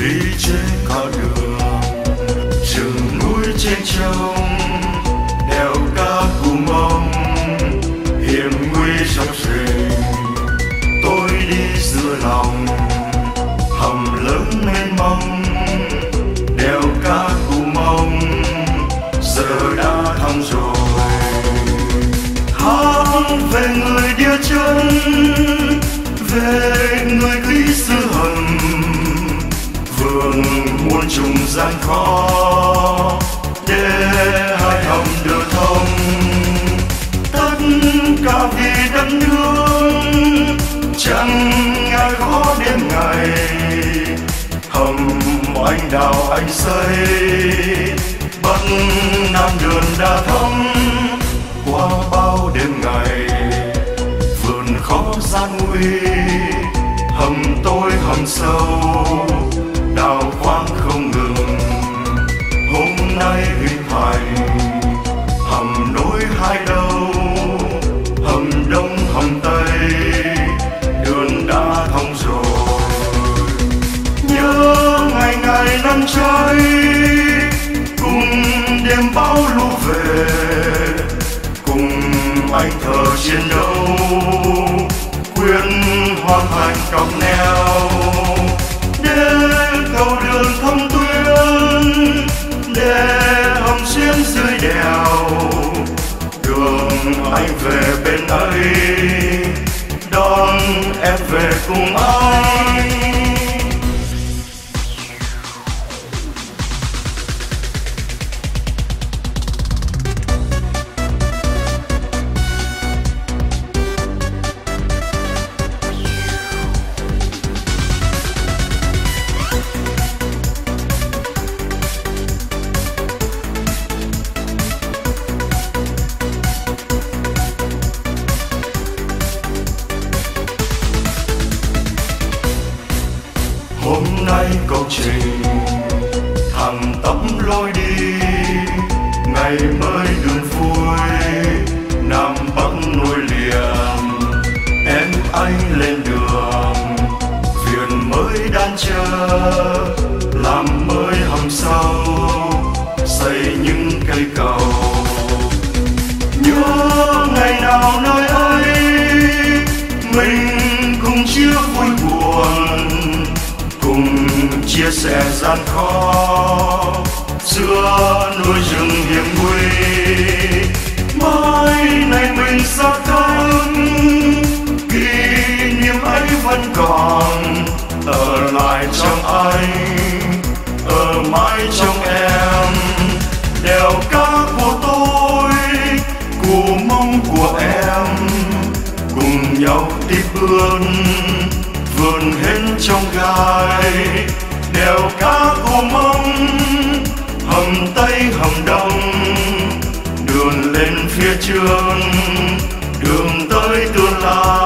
đi trên con đường rừng núi trên trông đèo ca cù mông hiểm nguy trong rừng. Tôi đi giữa lòng hầm lớn mênh mông đèo ca cù mông giờ đã thăm rồi. Hát về người đưa chân, về người kỹ sư hầm vườn muôn trùng gian khó để hai hầm đưa thông. Tất cả vì đất nước chẳng ngại khó đêm ngày, hầm anh đào anh xây bắc nam đường đã thấm qua bao đêm ngày. Vườn khó gian nguy hầm tối hầm sâu đào khoáng không ngừng, hôm nay hình thành hầm nối hai đầu, hầm đông hầm tây đường đã thông rồi. Nhớ ngày ngày năm cháy cùng đêm bão lũ về, cùng anh thờ chiến đấu quyết hoàn thành cọc neo để cầu đường thông tuyến, để hầm xuyên dưới đèo đường anh về bên ấy đón em về cùng anh. Hôm nay công trình thẳng tắp lối đi, ngày mới đường vui nam bắc nối liền. Em anh lên đường thuyền mới đan chờ, làm mới hầm sâu xây những cây cầu. Nhớ ngày nào nơi ấy mình cùng chia vui buồn, cùng chia sẻ gian khó giữa núi rừng hiểm nguy. Mai này mình xa cách, kỷ niệm ấy vẫn còn ở lại trong anh, ở mãi trong em. Đèo ca của tôi, cù mông của em, cùng nhau tiếp bước vươn hết trong gai. Đèo cá cù mông hầm tây hầm đông đường lên phía trước, đường tới tương lai.